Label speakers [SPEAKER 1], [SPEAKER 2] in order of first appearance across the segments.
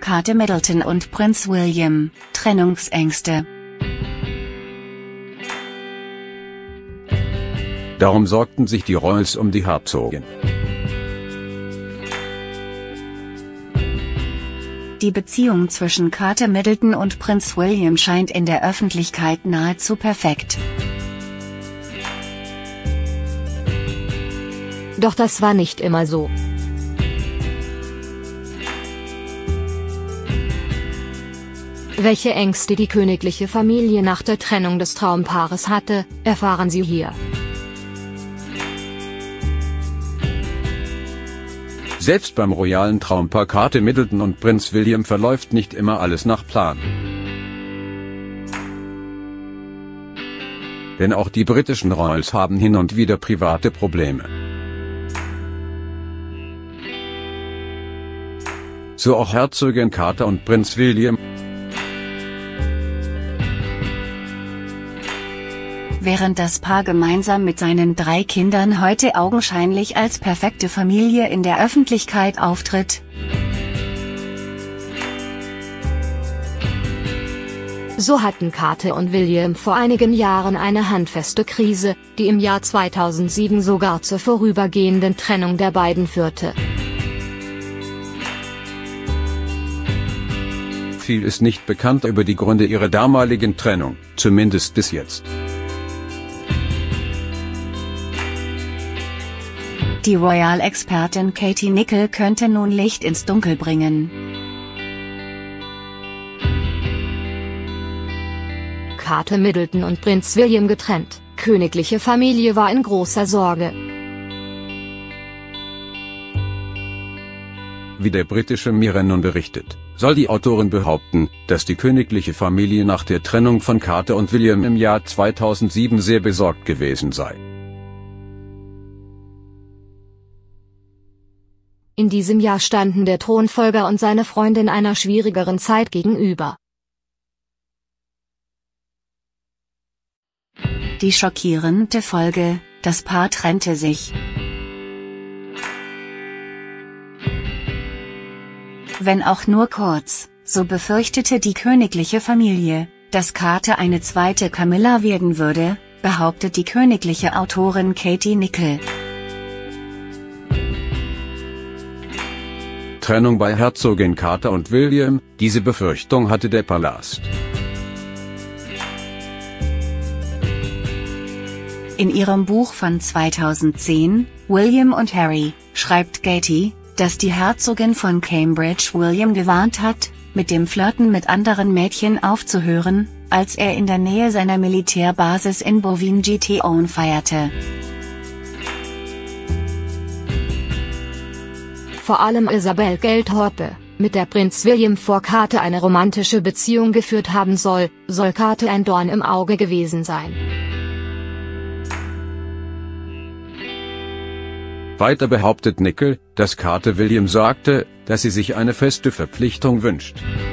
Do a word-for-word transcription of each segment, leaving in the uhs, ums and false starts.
[SPEAKER 1] Kate Middleton und Prinz William, Trennungsängste.
[SPEAKER 2] Darum sorgten sich die Royals um die Herzogin.
[SPEAKER 1] Die Beziehung zwischen Kate Middleton und Prinz William scheint in der Öffentlichkeit nahezu perfekt.
[SPEAKER 3] Doch das war nicht immer so. Welche Ängste die königliche Familie nach der Trennung des Traumpaares hatte, erfahren Sie hier.
[SPEAKER 2] Selbst beim royalen Traumpaar Kate Middleton und Prinz William verläuft nicht immer alles nach Plan. Denn auch die britischen Royals haben hin und wieder private Probleme. So auch Herzogin Kate und Prinz William.
[SPEAKER 1] Während das Paar gemeinsam mit seinen drei Kindern heute augenscheinlich als perfekte Familie in der Öffentlichkeit auftritt.
[SPEAKER 3] So hatten Kate und William vor einigen Jahren eine handfeste Krise, die im Jahr zweitausendsieben sogar zur vorübergehenden Trennung der beiden führte.
[SPEAKER 2] Viel ist nicht bekannt über die Gründe ihrer damaligen Trennung, zumindest bis jetzt.
[SPEAKER 1] Die Royal-Expertin Katie Nicholl könnte nun Licht ins Dunkel bringen.
[SPEAKER 3] Kate Middleton und Prinz William getrennt, königliche Familie war in großer Sorge.
[SPEAKER 2] Wie der britische Mirror nun berichtet, soll die Autorin behaupten, dass die königliche Familie nach der Trennung von Kate und William im Jahr zweitausendsieben sehr besorgt gewesen sei.
[SPEAKER 3] In diesem Jahr standen der Thronfolger und seine Freundin einer schwierigeren Zeit gegenüber.
[SPEAKER 1] Die schockierende Folge: Das Paar trennte sich. Wenn auch nur kurz, so befürchtete die königliche Familie, dass Kate eine zweite Camilla werden würde, behauptet die königliche Autorin Katie Nicholl.
[SPEAKER 2] Trennung bei Herzogin Kate und William, diese Befürchtung hatte der Palast.
[SPEAKER 1] In ihrem Buch von zweitausendzehn, William und Harry, schreibt Katie, dass die Herzogin von Cambridge William gewarnt hat, mit dem Flirten mit anderen Mädchen aufzuhören, als er in der Nähe seiner Militärbasis in Bovington feierte.
[SPEAKER 3] Vor allem Isabel Gelthorpe, mit der Prinz William vor Kate eine romantische Beziehung geführt haben soll, soll Kate ein Dorn im Auge gewesen sein.
[SPEAKER 2] Weiter behauptet Nicholl, dass Kate William sagte, dass sie sich eine feste Verpflichtung wünscht.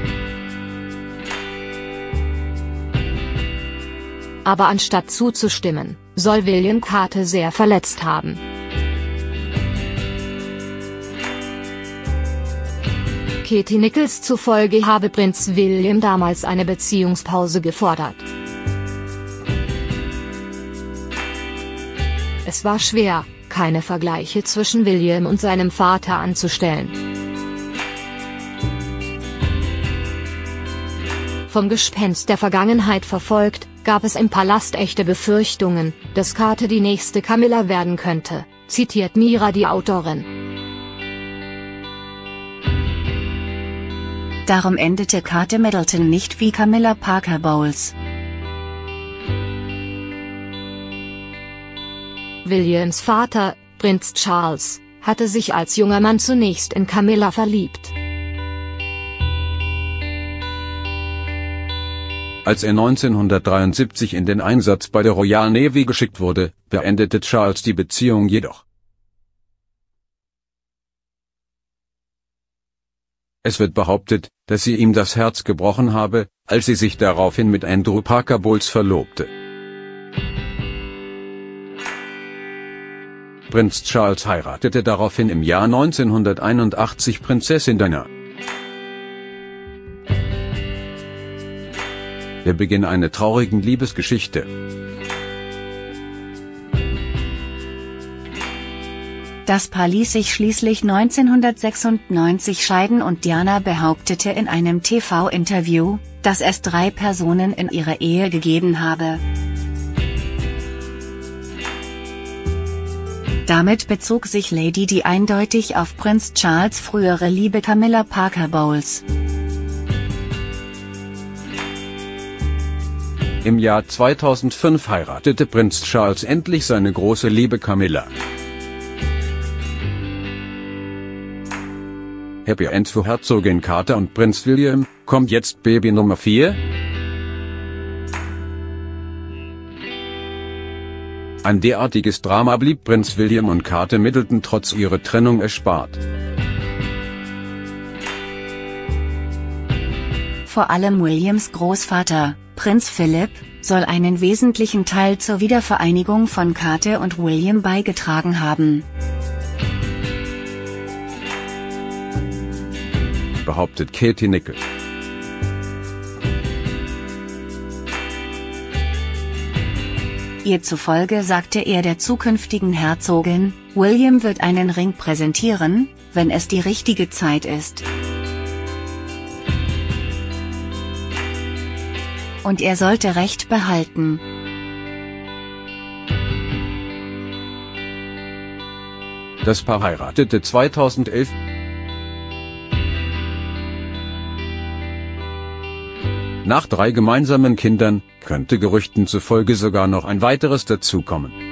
[SPEAKER 3] Aber anstatt zuzustimmen, soll William Kate sehr verletzt haben. Katie Nichols zufolge habe Prinz William damals eine Beziehungspause gefordert. Es war schwer, keine Vergleiche zwischen William und seinem Vater anzustellen. Vom Gespenst der Vergangenheit verfolgt, gab es im Palast echte Befürchtungen, dass Kate die nächste Camilla werden könnte, zitiert Mira die Autorin.
[SPEAKER 1] Darum endete Kate Middleton nicht wie Camilla Parker Bowles.
[SPEAKER 3] Williams Vater, Prinz Charles, hatte sich als junger Mann zunächst in Camilla verliebt.
[SPEAKER 2] Als er neunzehnhundertdreiundsiebzig in den Einsatz bei der Royal Navy geschickt wurde, beendete Charles die Beziehung jedoch. Es wird behauptet, dass sie ihm das Herz gebrochen habe, als sie sich daraufhin mit Andrew Parker Bowles verlobte. Prinz Charles heiratete daraufhin im Jahr neunzehnhunderteinundachtzig Prinzessin Diana. Der Beginn einer traurigen Liebesgeschichte.
[SPEAKER 1] Das Paar ließ sich schließlich neunzehnhundertsechsundneunzig scheiden und Diana behauptete in einem T V-Interview, dass es drei Personen in ihrer Ehe gegeben habe. Damit bezog sich Lady Di eindeutig auf Prinz Charles' frühere Liebe Camilla Parker Bowles.
[SPEAKER 2] Im Jahr zweitausendfünf heiratete Prinz Charles endlich seine große Liebe Camilla. Happy End für Herzogin Kate und Prinz William, kommt jetzt Baby Nummer vier? Ein derartiges Drama blieb Prinz William und Kate Middleton trotz ihrer Trennung erspart.
[SPEAKER 1] Vor allem Williams Großvater, Prinz Philip, soll einen wesentlichen Teil zur Wiedervereinigung von Kate und William beigetragen haben.
[SPEAKER 2] Behauptet Katie Nicholl.
[SPEAKER 1] Ihr zufolge sagte er der zukünftigen Herzogin, William wird einen Ring präsentieren, wenn es die richtige Zeit ist. Und er sollte Recht behalten.
[SPEAKER 2] Das Paar heiratete zweitausendelf. Nach drei gemeinsamen Kindern könnte Gerüchten zufolge sogar noch ein weiteres dazukommen.